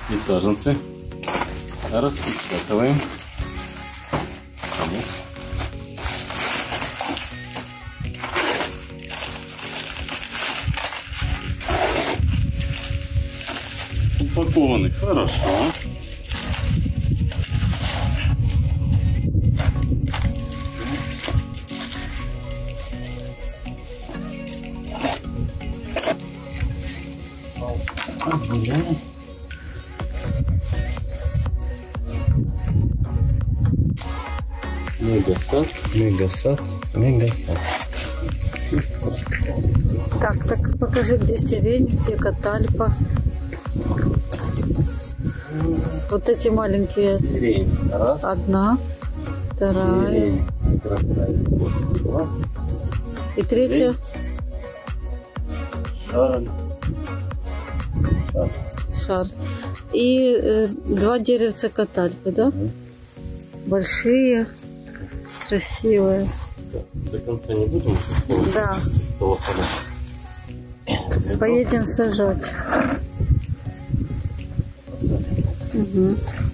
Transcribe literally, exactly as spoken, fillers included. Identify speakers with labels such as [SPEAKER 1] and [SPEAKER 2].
[SPEAKER 1] И саженцы распечатываем. Упакованы хорошо. Мегасад, мегасад, мегасад.
[SPEAKER 2] Так, так покажи, где сирень, где катальпа. Вот эти маленькие.
[SPEAKER 1] Сирень. Раз.
[SPEAKER 2] Одна, вторая.
[SPEAKER 1] Сирень. Красавица. Два.
[SPEAKER 2] И третья.
[SPEAKER 1] Шарль. Шарль.
[SPEAKER 2] Шарль. И э, два деревца катальпы, да?
[SPEAKER 1] Угу.
[SPEAKER 2] Большие, красивые.
[SPEAKER 1] Так, до конца не будем?
[SPEAKER 2] Да.
[SPEAKER 1] Из целлофана.
[SPEAKER 2] Поедем сажать.
[SPEAKER 1] Посадим.
[SPEAKER 2] Угу.